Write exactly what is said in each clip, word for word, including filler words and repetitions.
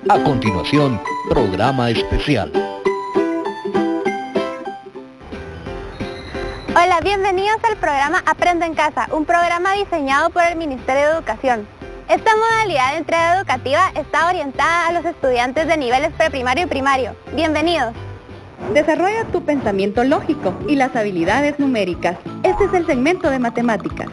A continuación, programa especial. Hola, bienvenidos al programa Aprendo en Casa, un programa diseñado por el Ministerio de Educación. Esta modalidad de entrega educativa está orientada a los estudiantes de niveles preprimario y primario. Bienvenidos. Desarrolla tu pensamiento lógico y las habilidades numéricas. Este es el segmento de matemáticas.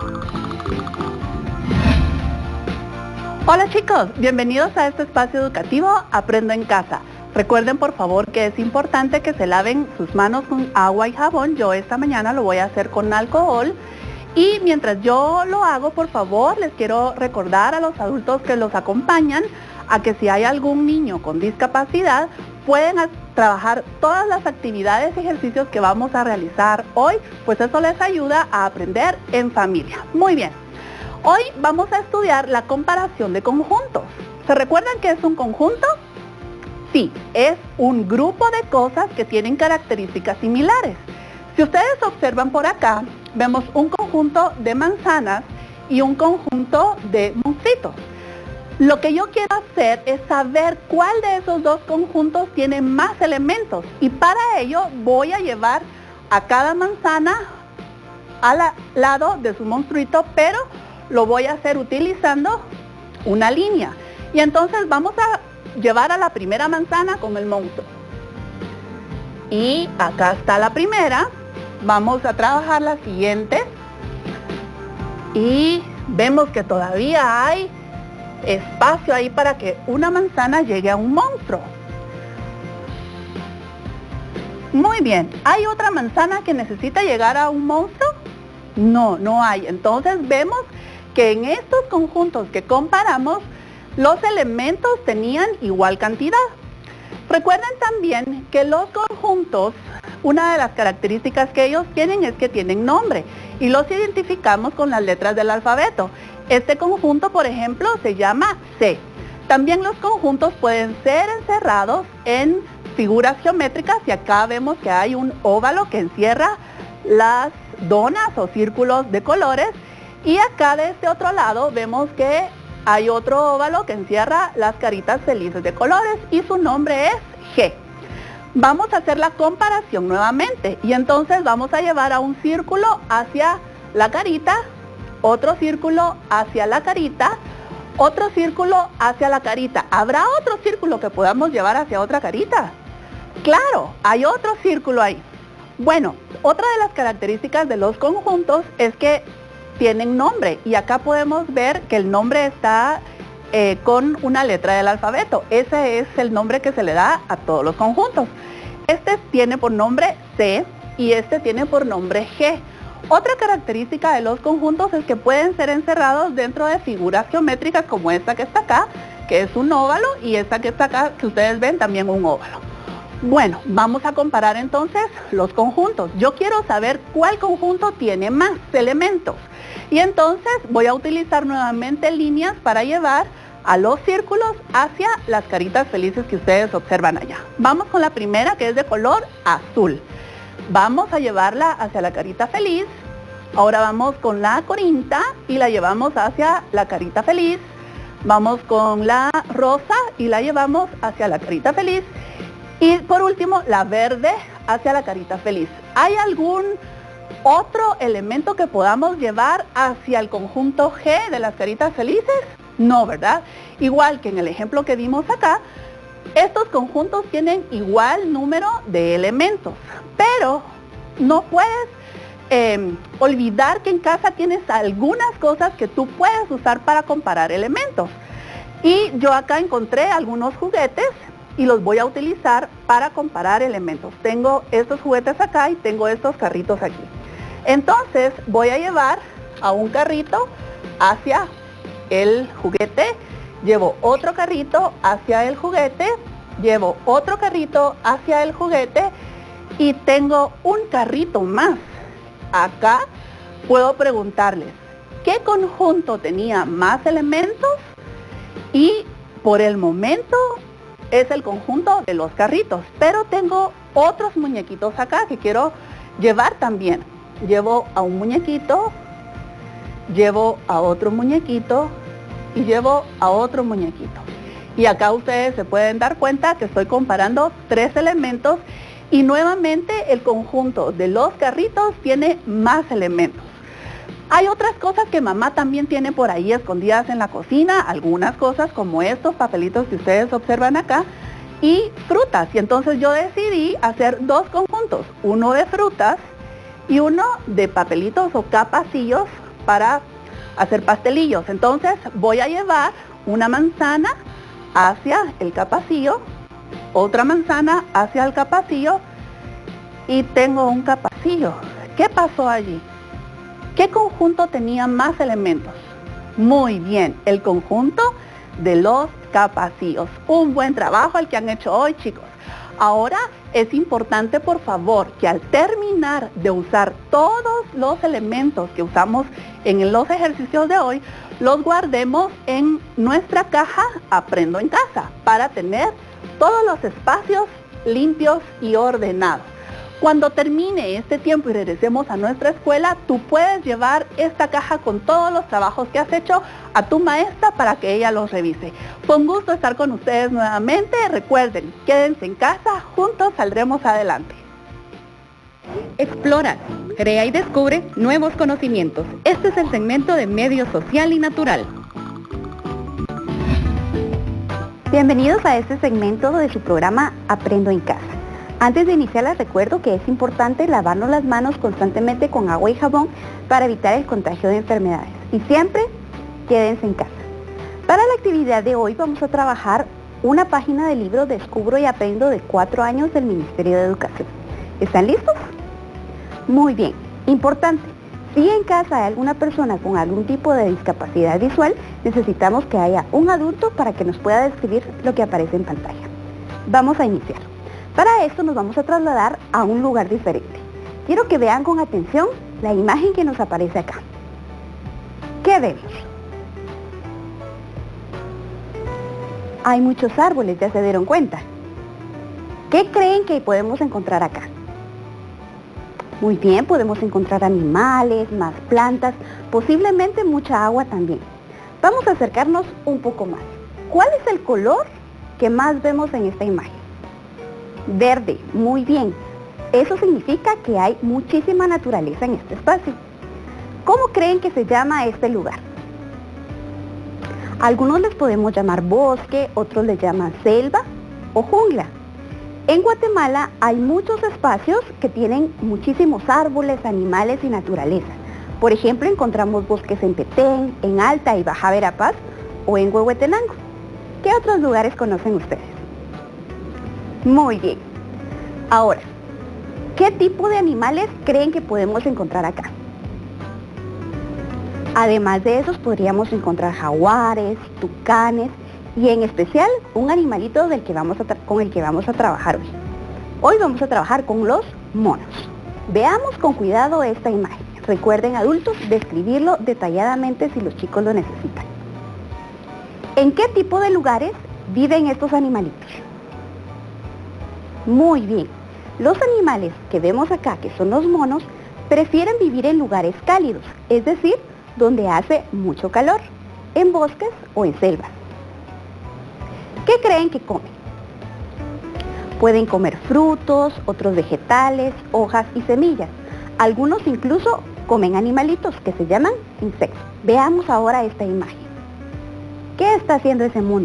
Hola chicos, bienvenidos a este espacio educativo Aprendo en Casa. Recuerden por favor que es importante que se laven sus manos con agua y jabón. Yo esta mañana lo voy a hacer con alcohol. Y mientras yo lo hago, por favor, les quiero recordar a los adultos que los acompañan a que si hay algún niño con discapacidad, pueden trabajar todas las actividades y ejercicios que vamos a realizar hoy, pues eso les ayuda a aprender en familia. Muy bien, hoy vamos a estudiar la comparación de conjuntos. ¿Se recuerdan qué es un conjunto? Sí, es un grupo de cosas que tienen características similares. Si ustedes observan por acá, vemos un conjunto de manzanas y un conjunto de monstruitos. Lo que yo quiero hacer es saber cuál de esos dos conjuntos tiene más elementos y para ello voy a llevar a cada manzana al lado de su monstruito, pero lo voy a hacer utilizando una línea. Y entonces vamos a llevar a la primera manzana con el monstruo. Y acá está la primera. Vamos a trabajar la siguiente. Y vemos que todavía hay espacio ahí para que una manzana llegue a un monstruo. Muy bien. ¿Hay otra manzana que necesita llegar a un monstruo? No, no hay. Entonces vemos que en estos conjuntos que comparamos, los elementos tenían igual cantidad. Recuerden también que los conjuntos, una de las características que ellos tienen es que tienen nombre y los identificamos con las letras del alfabeto. Este conjunto, por ejemplo, se llama C. También los conjuntos pueden ser encerrados en figuras geométricas y acá vemos que hay un óvalo que encierra las donas o círculos de colores y acá de este otro lado vemos que hay otro óvalo que encierra las caritas felices de colores y su nombre es G. Vamos a hacer la comparación nuevamente y entonces vamos a llevar a un círculo hacia la carita, otro círculo hacia la carita, otro círculo hacia la carita. ¿Habrá otro círculo que podamos llevar hacia otra carita? Claro, hay otro círculo ahí. Bueno, otra de las características de los conjuntos es que tienen nombre y acá podemos ver que el nombre está eh, con una letra del alfabeto. Ese es el nombre que se le da a todos los conjuntos. Este tiene por nombre C y este tiene por nombre G. Otra característica de los conjuntos es que pueden ser encerrados dentro de figuras geométricas como esta que está acá, que es un óvalo, y esta que está acá, que ustedes ven, también un óvalo. Bueno, vamos a comparar entonces los conjuntos. Yo quiero saber cuál conjunto tiene más elementos. Y entonces voy a utilizar nuevamente líneas para llevar a los círculos hacia las caritas felices que ustedes observan allá. Vamos con la primera, que es de color azul. Vamos a llevarla hacia la carita feliz. Ahora vamos con la corinta y la llevamos hacia la carita feliz. Vamos con la rosa y la llevamos hacia la carita feliz. Y por último, la verde hacia la carita feliz. ¿Hay algún otro elemento que podamos llevar hacia el conjunto G de las caritas felices? No, ¿verdad? Igual que en el ejemplo que vimos acá, estos conjuntos tienen igual número de elementos, pero no puedes eh, olvidar que en casa tienes algunas cosas que tú puedes usar para comparar elementos. Y yo acá encontré algunos juguetes y los voy a utilizar para comparar elementos. Tengo estos juguetes acá y tengo estos carritos aquí. Entonces voy a llevar a un carrito hacia el juguete, llevo otro carrito hacia el juguete, llevo otro carrito hacia el juguete y tengo un carrito más. Acá puedo preguntarles, ¿qué conjunto tenía más elementos? Y por el momento es el conjunto de los carritos, pero tengo otros muñequitos acá que quiero llevar también. Llevo a un muñequito, llevo a otro muñequito y llevo a otro muñequito. Y acá ustedes se pueden dar cuenta que estoy comparando tres elementos y nuevamente el conjunto de los carritos tiene más elementos. Hay otras cosas que mamá también tiene por ahí escondidas en la cocina, algunas cosas como estos papelitos que ustedes observan acá, y frutas. Y entonces yo decidí hacer dos conjuntos, uno de frutas y uno de papelitos o capacillos para hacer pastelillos. Entonces voy a llevar una manzana hacia el capacillo, otra manzana hacia el capacillo y tengo un capacillo. ¿Qué pasó allí? ¿Qué conjunto tenía más elementos? Muy bien, el conjunto de los capacillos. Un buen trabajo el que han hecho hoy, chicos. Ahora es importante, por favor, que al terminar de usar todos los elementos que usamos en los ejercicios de hoy, los guardemos en nuestra caja Aprendo en Casa para tener todos los espacios limpios y ordenados. Cuando termine este tiempo y regresemos a nuestra escuela, tú puedes llevar esta caja con todos los trabajos que has hecho a tu maestra para que ella los revise. Fue un gusto estar con ustedes nuevamente. Recuerden, quédense en casa, juntos saldremos adelante. Explora, crea y descubre nuevos conocimientos. Este es el segmento de Medio Social y Natural. Bienvenidos a este segmento de su programa Aprendo en Casa. Antes de iniciar les recuerdo que es importante lavarnos las manos constantemente con agua y jabón para evitar el contagio de enfermedades. Y siempre quédense en casa. Para la actividad de hoy vamos a trabajar una página del libro Descubro y Aprendo de cuatro años del Ministerio de Educación. ¿Están listos? Muy bien. Importante. Si en casa hay alguna persona con algún tipo de discapacidad visual, necesitamos que haya un adulto para que nos pueda describir lo que aparece en pantalla. Vamos a iniciar. Para esto nos vamos a trasladar a un lugar diferente. Quiero que vean con atención la imagen que nos aparece acá. ¿Qué vemos? Hay muchos árboles, ya se dieron cuenta. ¿Qué creen que podemos encontrar acá? Muy bien, podemos encontrar animales, más plantas, posiblemente mucha agua también. Vamos a acercarnos un poco más. ¿Cuál es el color que más vemos en esta imagen? Verde, muy bien. Eso significa que hay muchísima naturaleza en este espacio. ¿Cómo creen que se llama este lugar? Algunos les podemos llamar bosque, otros les llaman selva o jungla. En Guatemala hay muchos espacios que tienen muchísimos árboles, animales y naturaleza. Por ejemplo, encontramos bosques en Petén, en Alta y Baja Verapaz o en Huehuetenango. ¿Qué otros lugares conocen ustedes? Muy bien. Ahora, ¿qué tipo de animales creen que podemos encontrar acá? Además de esos podríamos encontrar jaguares, tucanes y en especial un animalito del que vamos a con el que vamos a trabajar hoy. Hoy vamos a trabajar con los monos. Veamos con cuidado esta imagen. Recuerden, adultos, describirlo detalladamente si los chicos lo necesitan. ¿En qué tipo de lugares viven estos animalitos? Muy bien. Los animales que vemos acá, que son los monos, prefieren vivir en lugares cálidos, es decir, donde hace mucho calor, en bosques o en selvas. ¿Qué creen que comen? Pueden comer frutos, otros vegetales, hojas y semillas. Algunos incluso comen animalitos que se llaman insectos. Veamos ahora esta imagen. ¿Qué está haciendo ese mono?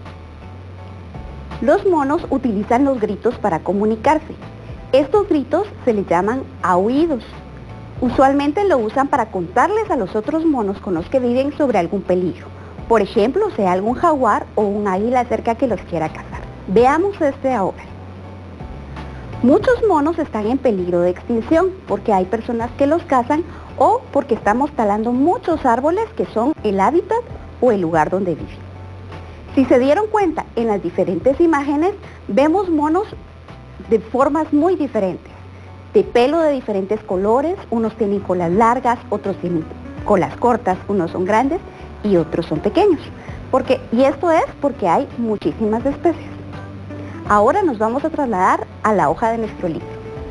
Los monos utilizan los gritos para comunicarse. Estos gritos se les llaman aullidos. Usualmente lo usan para contarles a los otros monos con los que viven sobre algún peligro. Por ejemplo, sea algún jaguar o un águila cerca que los quiera cazar. Veamos este ahora. Muchos monos están en peligro de extinción porque hay personas que los cazan o porque estamos talando muchos árboles que son el hábitat o el lugar donde viven. Si se dieron cuenta, en las diferentes imágenes vemos monos de formas muy diferentes, de pelo de diferentes colores, unos tienen colas largas, otros tienen colas cortas, unos son grandes y otros son pequeños. Porque, y esto es porque hay muchísimas especies. Ahora nos vamos a trasladar a la hoja de nuestro libro.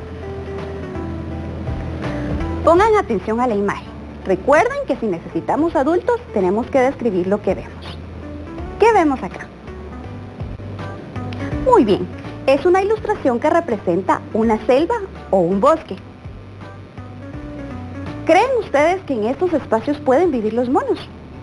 Pongan atención a la imagen. Recuerden que si necesitamos adultos, tenemos que describir lo que vemos. ¿Qué vemos acá? Muy bien, es una ilustración que representa una selva o un bosque. ¿Creen ustedes que en estos espacios pueden vivir los monos?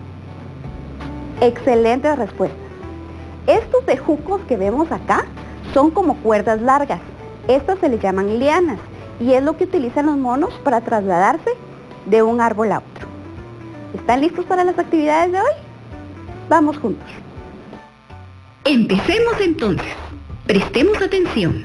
Excelente respuesta. Estos bejucos que vemos acá son como cuerdas largas. Estas se les llaman lianas y es lo que utilizan los monos para trasladarse de un árbol a otro. ¿Están listos para las actividades de hoy? Vamos juntos. Empecemos entonces. Prestemos atención.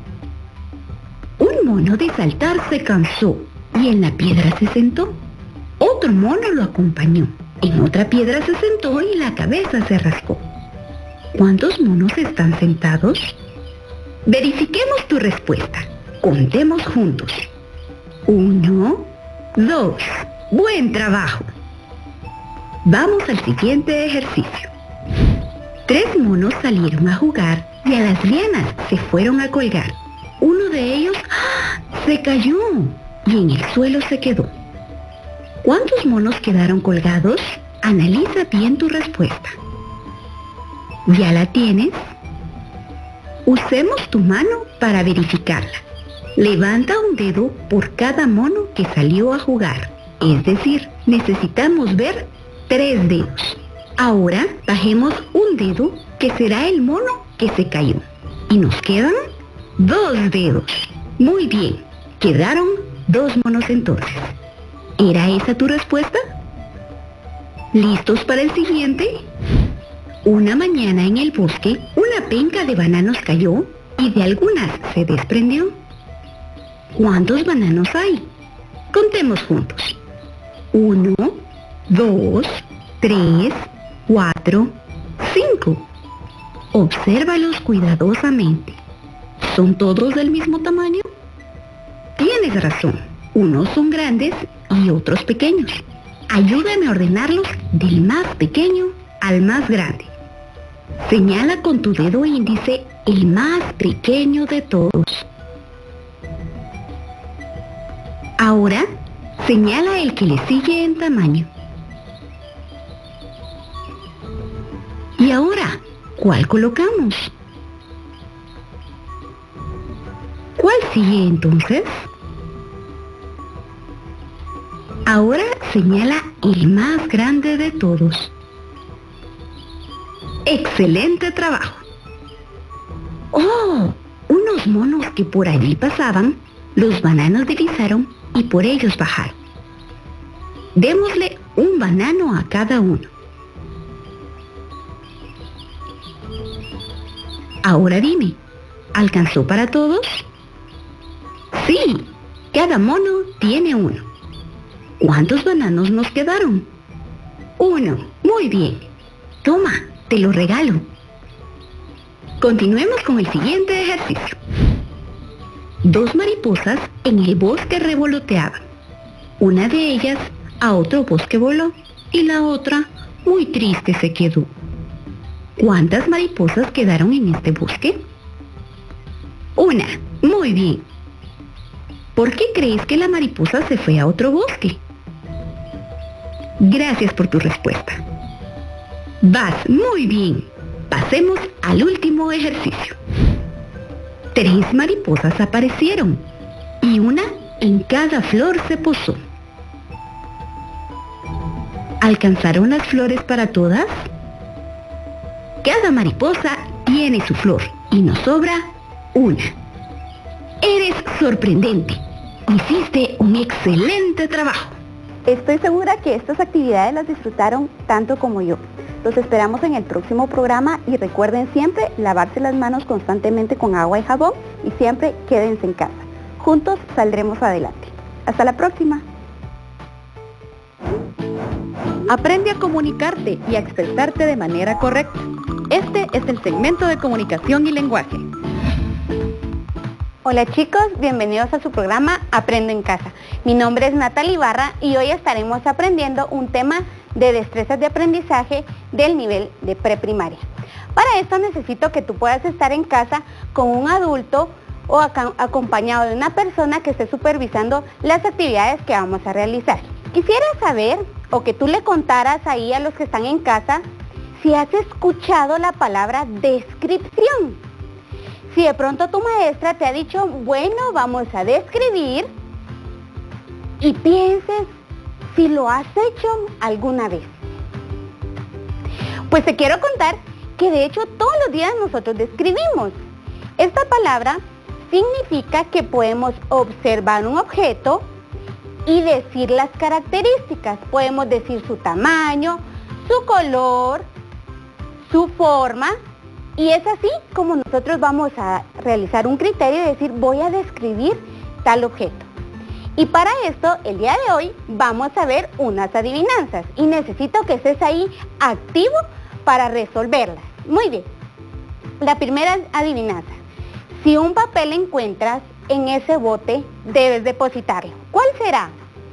Un mono de saltar se cansó y en la piedra se sentó. Otro mono lo acompañó. En otra piedra se sentó y la cabeza se rascó. ¿Cuántos monos están sentados? Verifiquemos tu respuesta. Contemos juntos. Uno, dos. Buen trabajo. Vamos al siguiente ejercicio. Tres monos salieron a jugar y a las lianas se fueron a colgar. Uno de ellos ¡ah! se cayó y en el suelo se quedó. ¿Cuántos monos quedaron colgados? Analiza bien tu respuesta. ¿Ya la tienes? Usemos tu mano para verificarla. Levanta un dedo por cada mono que salió a jugar. Es decir, necesitamos ver tres dedos. Ahora bajemos un dedo que será el mono que se cayó. Y nos quedan dos dedos. Muy bien, quedaron dos monos entonces. ¿Era esa tu respuesta? ¿Listos para el siguiente? Una mañana en el bosque, una penca de bananos cayó y de algunas se desprendió. ¿Cuántos bananos hay? Contemos juntos. Uno, dos, tres, cuatro, cinco. Obsérvalos cuidadosamente. ¿Son todos del mismo tamaño? Tienes razón. Unos son grandes y otros pequeños. Ayúdame a ordenarlos del más pequeño al más grande. Señala con tu dedo índice el más pequeño de todos. Ahora, señala el que le sigue en tamaño. Y ahora, ¿cuál colocamos? ¿Cuál sigue entonces? Ahora señala el más grande de todos. ¡Excelente trabajo! ¡Oh! Unos monos que por allí pasaban, los bananos divisaron y por ellos bajaron. Démosle un banano a cada uno. Ahora dime, ¿alcanzó para todos? Sí, cada mono tiene uno. ¿Cuántos bananos nos quedaron? Uno, muy bien. Toma, te lo regalo. Continuemos con el siguiente ejercicio. Dos mariposas en el bosque revoloteaban. Una de ellas a otro bosque voló y la otra muy triste se quedó. ¿Cuántas mariposas quedaron en este bosque? Una, muy bien. ¿Por qué crees que la mariposa se fue a otro bosque? Gracias por tu respuesta. Vas muy bien. Pasemos al último ejercicio. Tres mariposas aparecieron y una en cada flor se posó. ¿Alcanzaron las flores para todas? Cada mariposa tiene su flor y nos sobra una. Eres sorprendente. Hiciste un excelente trabajo. Estoy segura que estas actividades las disfrutaron tanto como yo. Los esperamos en el próximo programa y recuerden siempre lavarse las manos constantemente con agua y jabón y siempre quédense en casa. Juntos saldremos adelante. Hasta la próxima. Aprende a comunicarte y a expresarte de manera correcta. Este es el segmento de comunicación y lenguaje. Hola chicos, bienvenidos a su programa Aprendo en Casa. Mi nombre es Natalia Ibarra y hoy estaremos aprendiendo un tema de destrezas de aprendizaje del nivel de preprimaria. Para esto necesito que tú puedas estar en casa con un adulto o acompañado de una persona que esté supervisando las actividades que vamos a realizar. Quisiera saber, o que tú le contaras ahí a los que están en casa, si has escuchado la palabra descripción. Si de pronto tu maestra te ha dicho, bueno, vamos a describir, y pienses si lo has hecho alguna vez. Pues te quiero contar que de hecho todos los días nosotros describimos. Esta palabra significa que podemos observar un objeto y decir las características. Podemos decir su tamaño, su color, su forma, y es así como nosotros vamos a realizar un criterio y decir, voy a describir tal objeto. Y para esto, el día de hoy, vamos a ver unas adivinanzas y necesito que estés ahí activo para resolverlas. Muy bien. La primera adivinanza. Si un papel encuentras en ese bote, debes depositarlo. ¿Cuál será?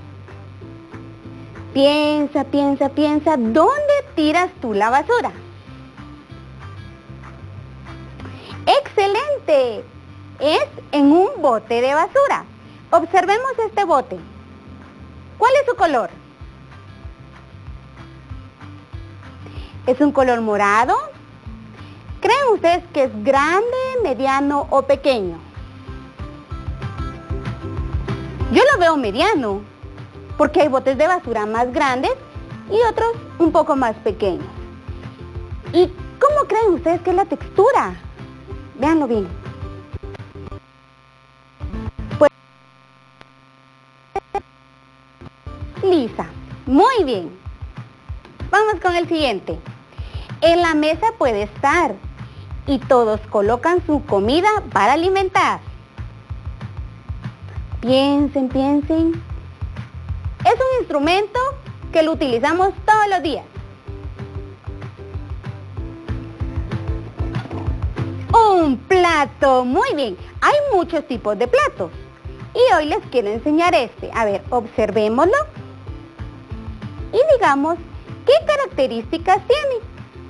Piensa, piensa, piensa. ¿Dónde tiras tú la basura? ¡Excelente! Es en un bote de basura. Observemos este bote. ¿Cuál es su color? ¿Es un color morado? ¿Creen ustedes que es grande, mediano o pequeño? Yo lo veo mediano, porque hay botes de basura más grandes y otros un poco más pequeños. ¿Y cómo creen ustedes que es la textura? Véanlo bien. Pues, lisa. Muy bien. Vamos con el siguiente. En la mesa puede estar y todos colocan su comida para alimentar. Piensen, piensen. Es un instrumento que lo utilizamos todos los días. Un plato. Muy bien. Hay muchos tipos de platos. Y hoy les quiero enseñar este. A ver, observémoslo. Y digamos, ¿qué características tiene?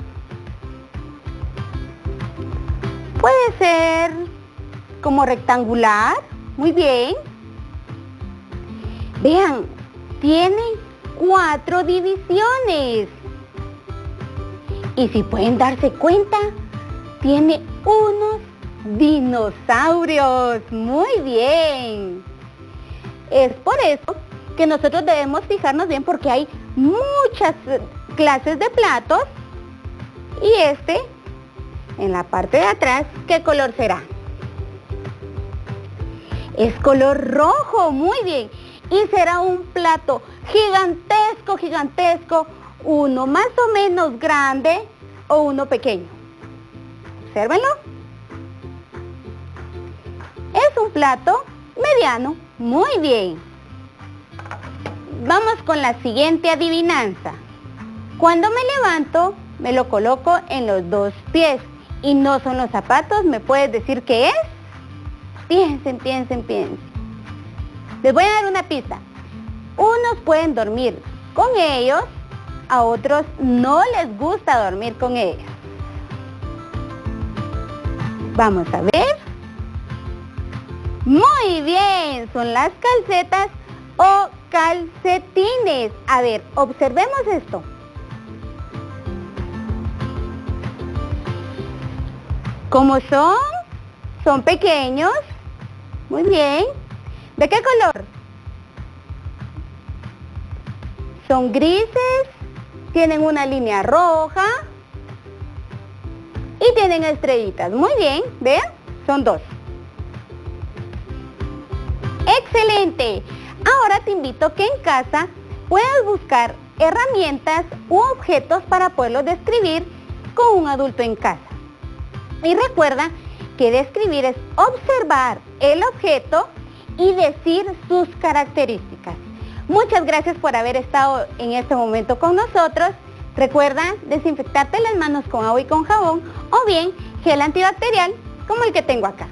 Puede ser como rectangular. Muy bien. Vean, tiene cuatro divisiones. Y si pueden darse cuenta, tiene unos dinosaurios. Muy bien. Es por eso que nosotros debemos fijarnos bien porque hay muchas clases de platos. Y este, en la parte de atrás, ¿qué color será? Es color rojo. Muy bien. Y será un plato gigantesco, gigantesco, uno más o menos grande o uno pequeño. Obsérvenlo. Es un plato mediano. Muy bien. Vamos con la siguiente adivinanza. Cuando me levanto, me lo coloco en los dos pies. Y no son los zapatos, ¿me puedes decir qué es? Piensen, piensen, piensen. Les voy a dar una pista. Unos pueden dormir con ellos, a otros no les gusta dormir con ellos. Vamos a ver. Muy bien, son las calcetas o calcetines. A ver, observemos esto. ¿Cómo son? Son pequeños. Muy bien. ¿De qué color? Son grises, tienen una línea roja y tienen estrellitas. Muy bien, vean, son dos. ¡Excelente! Ahora te invito que en casa puedas buscar herramientas u objetos para poderlos describir con un adulto en casa. Y recuerda que describir es observar el objeto y decir sus características. Muchas gracias por haber estado en este momento con nosotros. Recuerda desinfectarte las manos con agua y con jabón o bien gel antibacterial como el que tengo acá.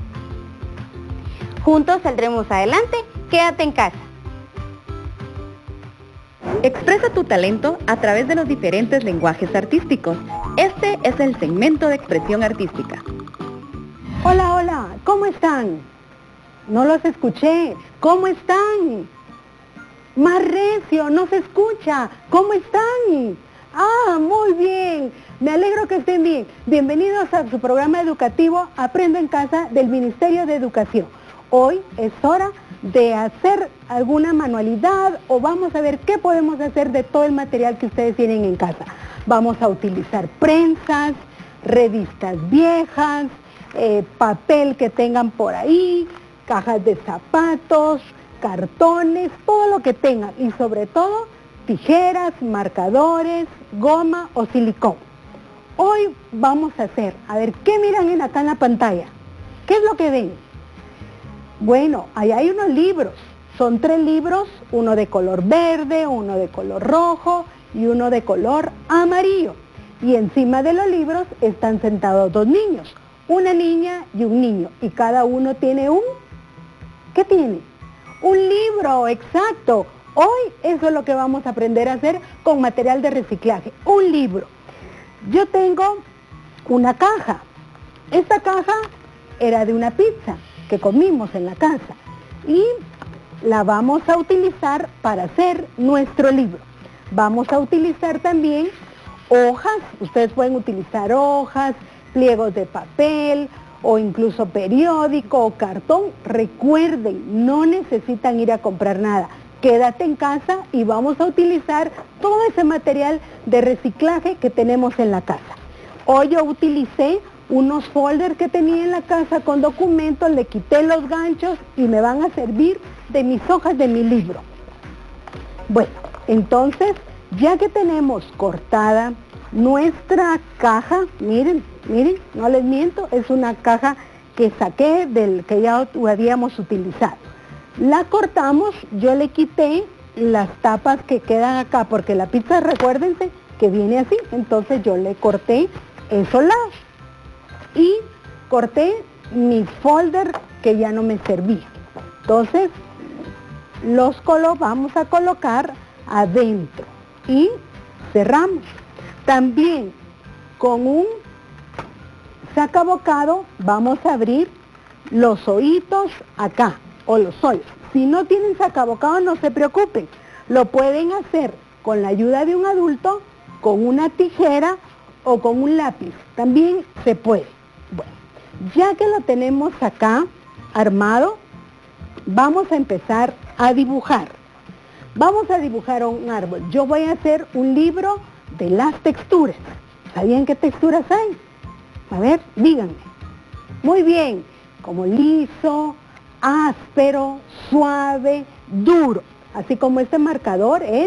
Juntos saldremos adelante. Quédate en casa. Expresa tu talento a través de los diferentes lenguajes artísticos. Este es el segmento de expresión artística. Hola, hola, ¿cómo están? No los escuché. ¿Cómo están? Más recio, no se escucha. ¿Cómo están? Ah, muy bien. Me alegro que estén bien. Bienvenidos a su programa educativo Aprendo en Casa del Ministerio de Educación. Hoy es hora de hacer alguna manualidad o vamos a ver qué podemos hacer de todo el material que ustedes tienen en casa. Vamos a utilizar prensas, revistas viejas, eh, papel que tengan por ahí, cajas de zapatos, cartones, todo lo que tengan y sobre todo tijeras, marcadores, goma o silicón. Hoy vamos a hacer, a ver, ¿qué miran en acá en la pantalla? ¿Qué es lo que ven? Bueno, ahí hay unos libros, son tres libros, uno de color verde, uno de color rojo y uno de color amarillo. Y encima de los libros están sentados dos niños, una niña y un niño, y cada uno tiene un, ¿qué tiene? Un libro, exacto. Hoy eso es lo que vamos a aprender a hacer con material de reciclaje, un libro. Yo tengo una caja. Esta caja era de una pizza que comimos en la casa y la vamos a utilizar para hacer nuestro libro. Vamos a utilizar también hojas, ustedes pueden utilizar hojas, pliegos de papel o incluso periódico o cartón. Recuerden, no necesitan ir a comprar nada. Quédate en casa y vamos a utilizar todo ese material de reciclaje que tenemos en la casa. Hoy yo utilicé unos folders que tenía en la casa con documentos, le quité los ganchos y me van a servir de mis hojas de mi libro. Bueno, entonces, ya que tenemos cortada nuestra caja, miren, miren, no les miento, es una caja que saqué del que ya habíamos utilizado. La cortamos, yo le quité las tapas que quedan acá, porque la pizza, recuérdense, que viene así, entonces yo le corté esos lados. Y corté mis folders que ya no me servían. Entonces, los colo vamos a colocar adentro y cerramos. También con un sacabocado vamos a abrir los hoyitos acá, o los hoyos. Si no tienen sacabocado, no se preocupen. Lo pueden hacer con la ayuda de un adulto, con una tijera o con un lápiz. También se puede. Bueno, ya que lo tenemos acá armado, vamos a empezar a dibujar. Vamos a dibujar un árbol. Yo voy a hacer un libro de las texturas. ¿Sabían qué texturas hay? A ver, díganme. Muy bien, como liso, áspero, suave, duro. Así como este marcador es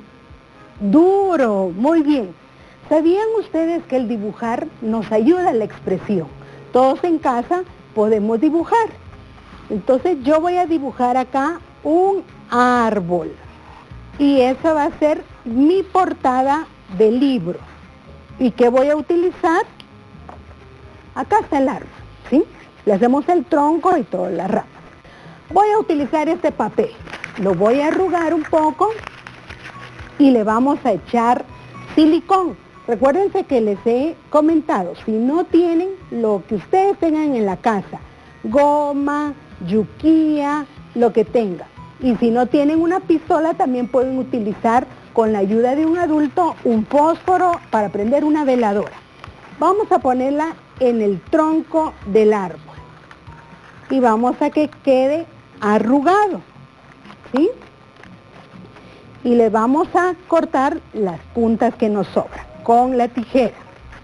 duro. Muy bien. ¿Sabían ustedes que el dibujar nos ayuda a la expresión? Todos en casa podemos dibujar. Entonces yo voy a dibujar acá un árbol. Y esa va a ser mi portada del libro. ¿Y qué voy a utilizar? Acá está el árbol, ¿sí? Le hacemos el tronco y todas las ramas. Voy a utilizar este papel. Lo voy a arrugar un poco y le vamos a echar silicón. Recuérdense que les he comentado, si no tienen lo que ustedes tengan en la casa, goma, yuquía, lo que tengan. Y si no tienen una pistola, también pueden utilizar con la ayuda de un adulto un fósforo para prender una veladora. Vamos a ponerla en el tronco del árbol y vamos a que quede arrugado, ¿sí? Y le vamos a cortar las puntas que nos sobran con la tijera.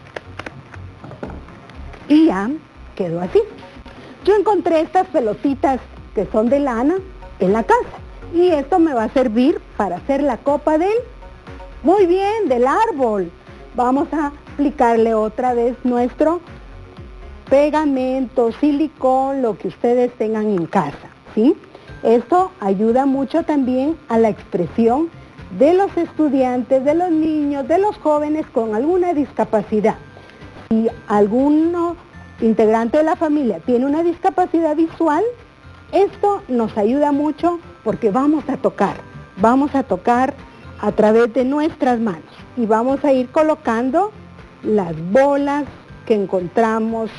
Y ya quedó así. Yo encontré estas pelotitas que son de lana en la casa y esto me va a servir para hacer la copa del, muy bien, del árbol. Vamos a aplicarle otra vez nuestro pegamento, silicón, lo que ustedes tengan en casa, ¿sí? Esto ayuda mucho también a la expresión de los estudiantes, de los niños, de los jóvenes con alguna discapacidad. Si alguno integrante de la familia tiene una discapacidad visual, esto nos ayuda mucho porque vamos a tocar, vamos a tocar a través de nuestras manos y vamos a ir colocando las bolas que encontramos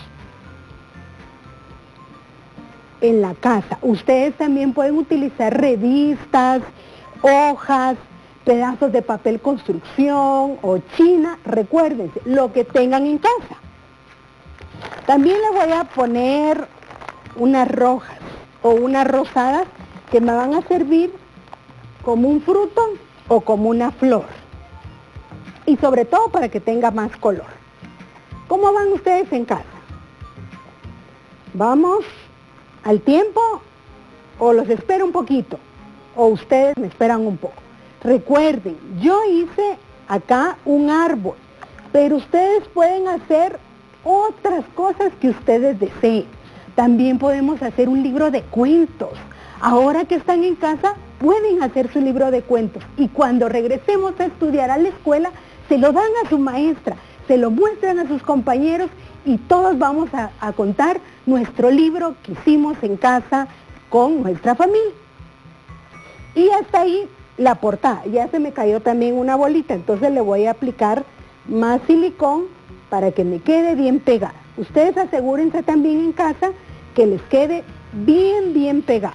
en la casa. Ustedes también pueden utilizar revistas, hojas, pedazos de papel construcción o china, recuérdense, lo que tengan en casa. También le voy a poner unas rojas o unas rosadas que me van a servir como un fruto o como una flor. Y sobre todo para que tenga más color. ¿Cómo van ustedes en casa? ¿Vamos al tiempo o los espero un poquito? ¿O ustedes me esperan un poco? Recuerden, yo hice acá un árbol, pero ustedes pueden hacer otras cosas que ustedes deseen. También podemos hacer un libro de cuentos. Ahora que están en casa, pueden hacer su libro de cuentos. Y cuando regresemos a estudiar a la escuela, se lo dan a su maestra, se lo muestran a sus compañeros y todos vamos a, a contar nuestro libro que hicimos en casa con nuestra familia. Y hasta ahí la portada. Ya se me cayó también una bolita, entonces le voy a aplicar más silicón para que me quede bien pegada. Ustedes asegúrense también en casa que les quede bien, bien pegada.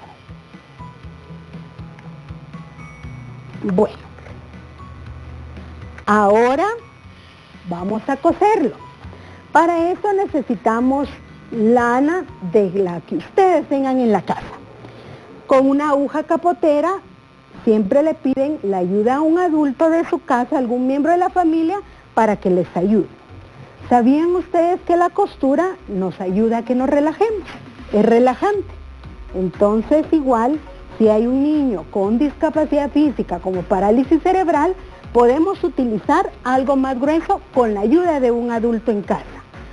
Bueno, ahora vamos a coserlo. Para eso necesitamos lana de la que ustedes tengan en la casa. Con una aguja capotera siempre le piden la ayuda a un adulto de su casa, algún miembro de la familia, para que les ayude. ¿Sabían ustedes que la costura nos ayuda a que nos relajemos? Es relajante. Entonces, igual, si hay un niño con discapacidad física como parálisis cerebral, podemos utilizar algo más grueso con la ayuda de un adulto en casa.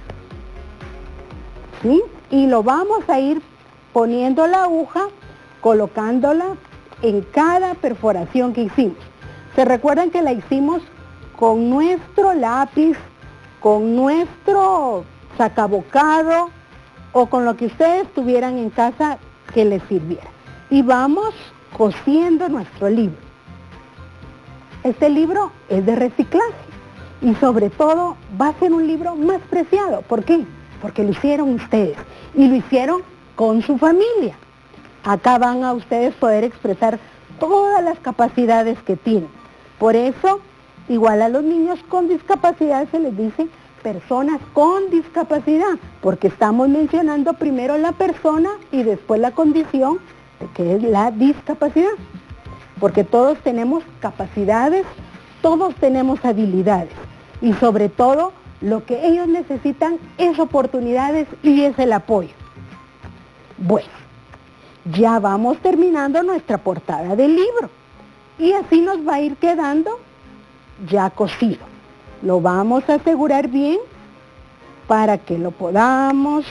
¿Sí? Y lo vamos a ir poniendo la aguja, colocándola en cada perforación que hicimos. ¿Se recuerdan que la hicimos con nuestro lápiz, con nuestro sacabocado o con lo que ustedes tuvieran en casa que les sirviera? Y vamos cosiendo nuestro libro. Este libro es de reciclaje y sobre todo va a ser un libro más preciado. ¿Por qué? Porque lo hicieron ustedes y lo hicieron con su familia. Acá van a ustedes poder expresar todas las capacidades que tienen. Por eso, igual a los niños con discapacidad se les dice personas con discapacidad, porque estamos mencionando primero la persona y después la condición, que es la discapacidad. Porque todos tenemos capacidades, todos tenemos habilidades y sobre todo lo que ellos necesitan es oportunidades y es el apoyo. Bueno, ya vamos terminando nuestra portada del libro y así nos va a ir quedando ya cosido. Lo vamos a asegurar bien para que lo podamos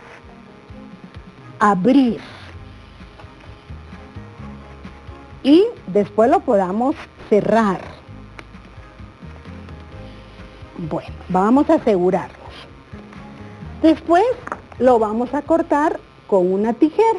abrir y después lo podamos cerrar. Bueno, vamos a asegurarnos. Después lo vamos a cortar con una tijera.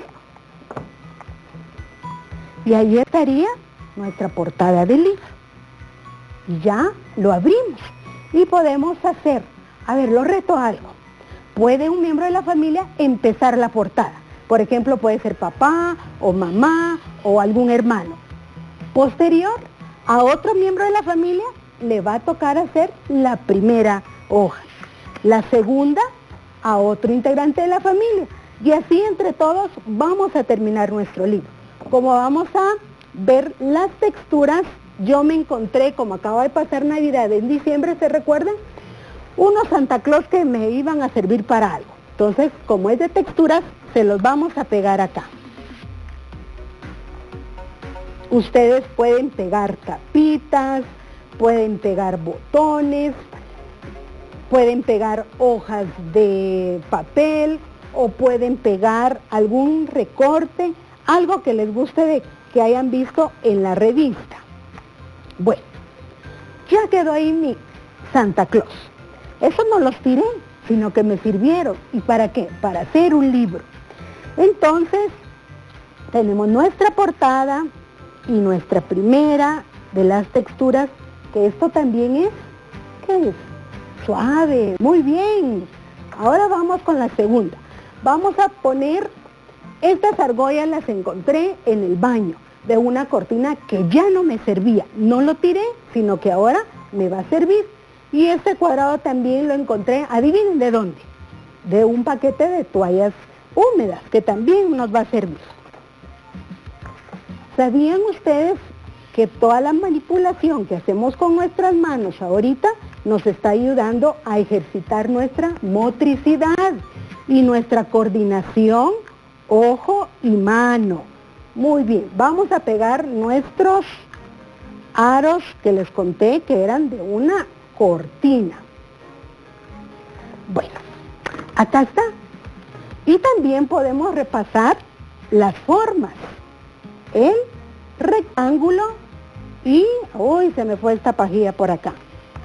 Y ahí estaría nuestra portada del libro. Y ya lo abrimos. Y podemos hacer, a ver, lo reto a algo. Puede un miembro de la familia empezar la portada. Por ejemplo, puede ser papá o mamá o algún hermano. Posterior, a otro miembro de la familia le va a tocar hacer la primera hoja. La segunda, a otro integrante de la familia. Y así entre todos vamos a terminar nuestro libro. Como vamos a ver las texturas, yo me encontré, como acaba de pasar Navidad en diciembre, ¿se recuerdan? Unos Santa Claus que me iban a servir para algo. Entonces, como es de texturas, se los vamos a pegar acá. Ustedes pueden pegar tapitas, pueden pegar botones, pueden pegar hojas de papel o pueden pegar algún recorte, algo que les guste de que hayan visto en la revista. Bueno, ya quedó ahí mi Santa Claus. Eso no los tiré, sino que me sirvieron. ¿Y para qué? Para hacer un libro. Entonces, tenemos nuestra portada y nuestra primera de las texturas, que esto también es, ¿qué es? Suave, muy bien. Ahora vamos con la segunda. Vamos a poner, estas argollas las encontré en el baño, de una cortina que ya no me servía. No lo tiré, sino que ahora me va a servir. Y este cuadrado también lo encontré, adivinen de dónde, de un paquete de toallas húmedas, que también nos va a servir. ¿Sabían ustedes que toda la manipulación que hacemos con nuestras manos ahorita nos está ayudando a ejercitar nuestra motricidad y nuestra coordinación ojo y mano? Muy bien, vamos a pegar nuestros aros que les conté que eran de una cortina. Bueno, acá está. Y también podemos repasar las formas. El rectángulo y, uy, se me fue esta pajilla por acá.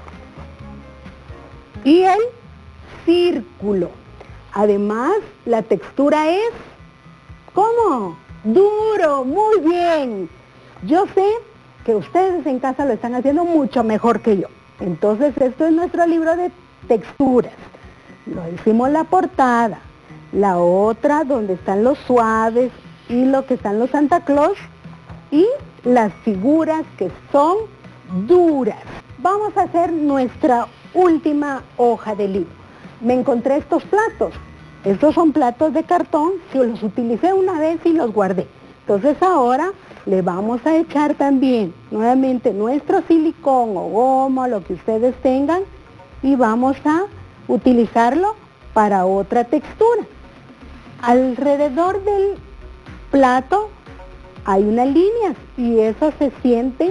Y el círculo. Además, la textura es, ¿cómo? Duro, muy bien. Yo sé que ustedes en casa lo están haciendo mucho mejor que yo. Entonces, esto es nuestro libro de texturas. Lo hicimos la portada, la otra donde están los suaves y lo que están los Santa Claus y las figuras que son duras. Vamos a hacer nuestra última hoja de libro. Me encontré estos platos. Estos son platos de cartón que los utilicé una vez y los guardé. Entonces ahora le vamos a echar también nuevamente nuestro silicón o goma, lo que ustedes tengan, y vamos a utilizarlo para otra textura. Alrededor del plato hay unas líneas y eso se siente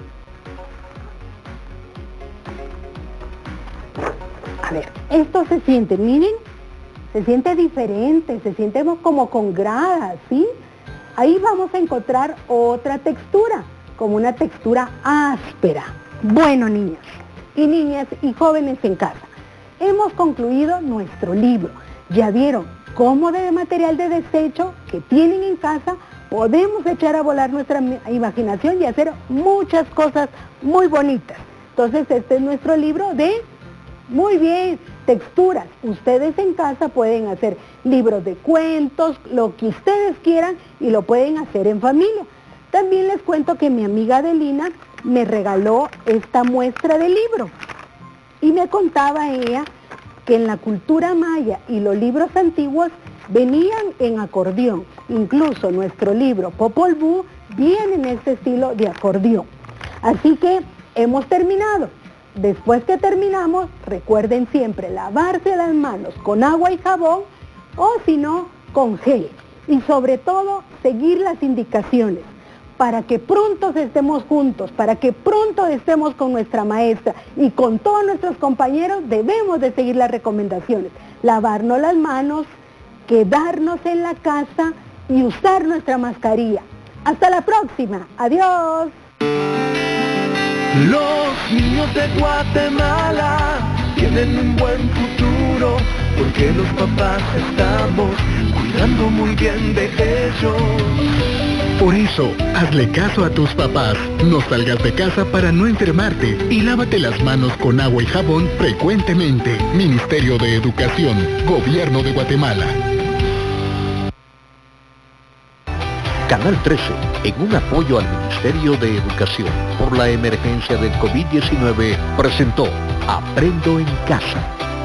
a ver, esto se siente, miren, se siente diferente, se siente como con gradas, ¿sí? Ahí vamos a encontrar otra textura, como una textura áspera. Bueno, niñas y niñas y jóvenes en casa, hemos concluido nuestro libro. Ya vieron cómo de material de desecho que tienen en casa podemos echar a volar nuestra imaginación y hacer muchas cosas muy bonitas. Entonces, este es nuestro libro de, muy bien, texturas. Ustedes en casa pueden hacer libros de cuentos, lo que ustedes quieran, y lo pueden hacer en familia. También les cuento que mi amiga Adelina me regaló esta muestra de libro y me contaba ella que en la cultura maya y los libros antiguos venían en acordeón. Incluso nuestro libro Popol Vuh viene en este estilo de acordeón. Así que hemos terminado. Después que terminamos, recuerden siempre lavarse las manos con agua y jabón o si no, con gel. Y sobre todo, seguir las indicaciones para que pronto estemos juntos, para que pronto estemos con nuestra maestra y con todos nuestros compañeros. Debemos de seguir las recomendaciones. Lavarnos las manos, quedarnos en la casa y usar nuestra mascarilla. Hasta la próxima. Adiós. Los niños de Guatemala tienen un buen futuro porque los papás estamos cuidando muy bien de ellos. Por eso, hazle caso a tus papás. No salgas de casa para no enfermarte y lávate las manos con agua y jabón frecuentemente. Ministerio de Educación, Gobierno de Guatemala. Canal trece, en un apoyo al Ministerio de Educación por la emergencia del COVID diecinueve, presentó Aprendo en Casa.